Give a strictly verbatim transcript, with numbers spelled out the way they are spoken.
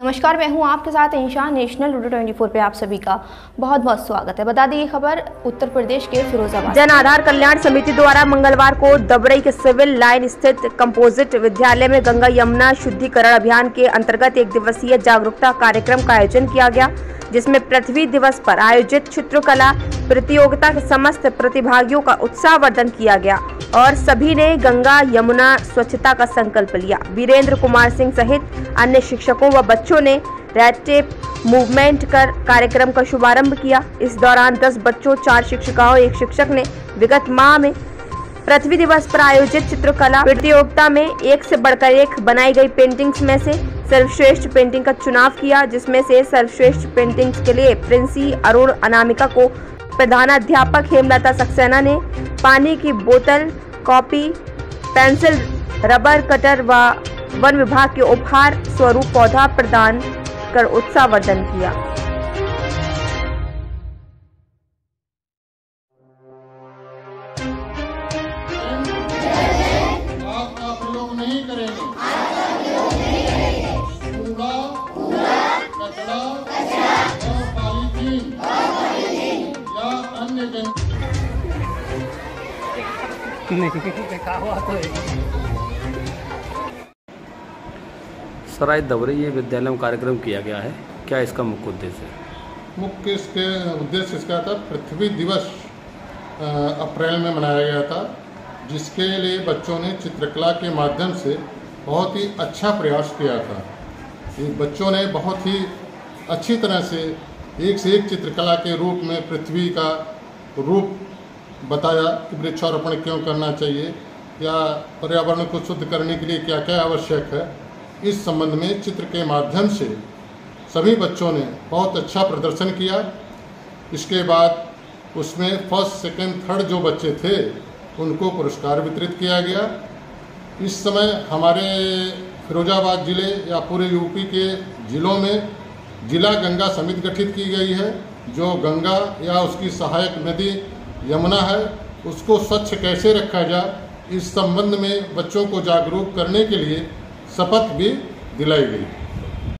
नमस्कार, मैं हूं आपके साथ इंशान। नेशनल रूडो चौबीस पे आप सभी का बहुत बहुत स्वागत है। बता दें ये खबर उत्तर प्रदेश के फिरोजाबाद जन आधार कल्याण समिति द्वारा मंगलवार को दबरई के सिविल लाइन स्थित कंपोजिट विद्यालय में गंगा यमुना शुद्धिकरण अभियान के अंतर्गत एक दिवसीय जागरूकता कार्यक्रम का आयोजन किया गया, जिसमें पृथ्वी दिवस पर आयोजित चित्रकला प्रतियोगिता के समस्त प्रतिभागियों का उत्साहवर्धन किया गया और सभी ने गंगा यमुना स्वच्छता का संकल्प लिया। वीरेंद्र कुमार सिंह सहित अन्य शिक्षकों व बच्चों ने रेड टेप मूवमेंट कर कार्यक्रम का शुभारंभ किया। इस दौरान दस बच्चों, चार शिक्षिकाओं, एक शिक्षक ने विगत माह में पृथ्वी दिवस पर आयोजित चित्रकला प्रतियोगिता में एक से बढ़कर एक बनाई गई पेंटिंग्स में से सर्वश्रेष्ठ पेंटिंग का चुनाव किया, जिसमें से सर्वश्रेष्ठ पेंटिंग्स के लिए प्रिंसी अरुण अनामिका को, प्रधानाध्यापक हेमलता सक्सेना ने पानी की बोतल, कॉपी, पेंसिल, रबर कटर व वन विभाग के उपहार स्वरूप पौधा प्रदान कर उत्साहवर्धन किया। नहीं करेंगे कूड़ा, कचरा और पॉलीथीन या अन्य सराय दबरई विद्यालय में कार्यक्रम किया गया है, क्या इसका मुख्य उद्देश्य है? मुख्य इसके उद्देश्य इसका था, पृथ्वी दिवस अप्रैल में मनाया गया था, जिसके लिए बच्चों ने चित्रकला के माध्यम से बहुत ही अच्छा प्रयास किया था। ये बच्चों ने बहुत ही अच्छी तरह से एक से एक चित्रकला के रूप में पृथ्वी का रूप बताया कि वृक्षारोपण क्यों करना चाहिए या पर्यावरण को शुद्ध करने के लिए क्या क्या आवश्यक है। इस संबंध में चित्र के माध्यम से सभी बच्चों ने बहुत अच्छा प्रदर्शन किया। इसके बाद उसमें फर्स्ट, सेकंड, थर्ड जो बच्चे थे उनको पुरस्कार वितरित किया गया। इस समय हमारे फिरोजाबाद जिले या पूरे यूपी के जिलों में जिला गंगा समिति गठित की गई है, जो गंगा या उसकी सहायक नदी यमुना है उसको स्वच्छ कैसे रखा जाए, इस संबंध में बच्चों को जागरूक करने के लिए शपथ भी दिलाई गई।